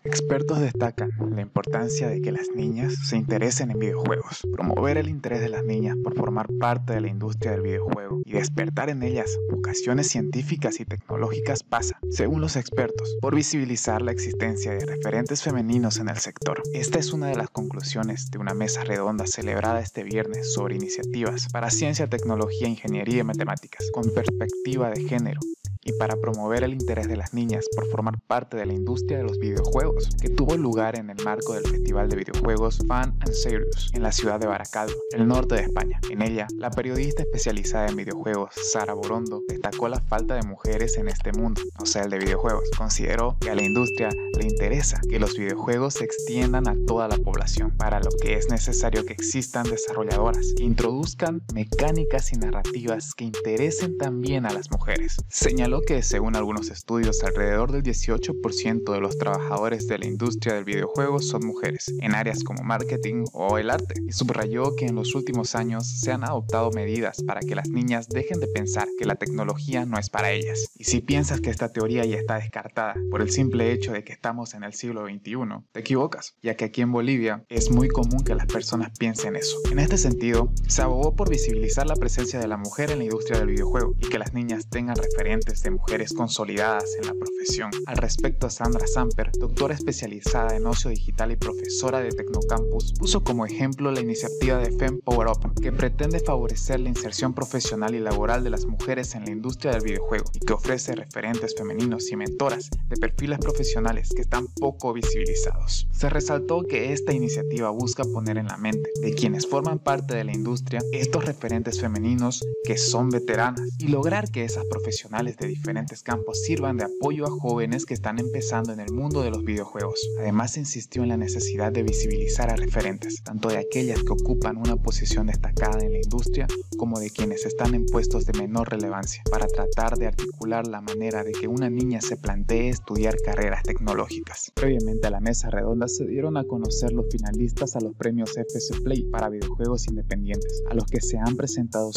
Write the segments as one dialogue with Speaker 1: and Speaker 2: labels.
Speaker 1: Expertos destacan la importancia de que las niñas se interesen en videojuegos, promover el interés de las niñas por formar parte de la industria del videojuego y despertar en ellas vocaciones científicas y tecnológicas pasa, según los expertos, por visibilizar la existencia de referentes femeninos en el sector. Esta es una de las conclusiones de una mesa redonda celebrada este viernes sobre iniciativas para ciencia, tecnología, ingeniería y matemáticas, con perspectiva de género, y para promover el interés de las niñas por formar parte de la industria de los videojuegos, que tuvo lugar en el marco del Festival de Videojuegos Fun and Serious en la ciudad de Baracaldo, el norte de España. En ella, la periodista especializada en videojuegos, Sara Borondo, destacó la falta de mujeres en este mundo, o sea, el de videojuegos. Consideró que a la industria le interesa que los videojuegos se extiendan a toda la población, para lo que es necesario que existan desarrolladoras que introduzcan mecánicas y narrativas que interesen también a las mujeres. Señaló que, según algunos estudios, alrededor del 18% de los trabajadores de la industria del videojuego son mujeres, en áreas como marketing o el arte, y subrayó que en los últimos años se han adoptado medidas para que las niñas dejen de pensar que la tecnología no es para ellas. Y si piensas que esta teoría ya está descartada por el simple hecho de que estamos en el siglo XXI, te equivocas, ya que aquí en Bolivia es muy común que las personas piensen eso. En este sentido, se abogó por visibilizar la presencia de la mujer en la industria del videojuego y que las niñas tengan referentes de mujeres consolidadas en la profesión. Al respecto, Sandra Samper, doctora especializada en ocio digital y profesora de Tecnocampus, puso como ejemplo la iniciativa de Fem Power Up, que pretende favorecer la inserción profesional y laboral de las mujeres en la industria del videojuego y que ofrece referentes femeninos y mentoras de perfiles profesionales que están poco visibilizados. Se resaltó que esta iniciativa busca poner en la mente de quienes forman parte de la industria estos referentes femeninos que son veteranas y lograr que esas profesionales de diferentes campos sirvan de apoyo a jóvenes que están empezando en el mundo de los videojuegos. Además, insistió en la necesidad de visibilizar a referentes, tanto de aquellas que ocupan una posición destacada en la industria como de quienes están en puestos de menor relevancia, para tratar de articular la manera de que una niña se plantee estudiar carreras tecnológicas. Previamente a la mesa redonda se dieron a conocer los finalistas a los premios FC Play para videojuegos independientes, a los que se han presentado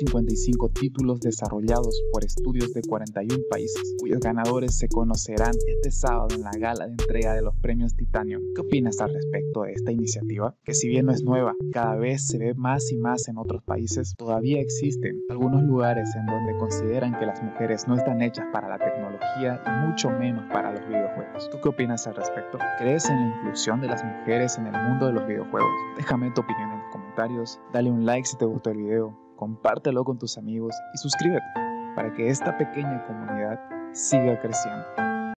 Speaker 1: 155 títulos desarrollados por estudios de 41 países, cuyos ganadores se conocerán este sábado en la gala de entrega de los premios Titanium. ¿Qué opinas al respecto de esta iniciativa? Que si bien no es nueva, cada vez se ve más y más en otros países, todavía existen algunos lugares en donde consideran que las mujeres no están hechas para la tecnología y mucho menos para los videojuegos. ¿Tú qué opinas al respecto? ¿Crees en la inclusión de las mujeres en el mundo de los videojuegos? Déjame tu opinión en los comentarios, dale un like si te gustó el video, compártelo con tus amigos y suscríbete para que esta pequeña comunidad siga creciendo.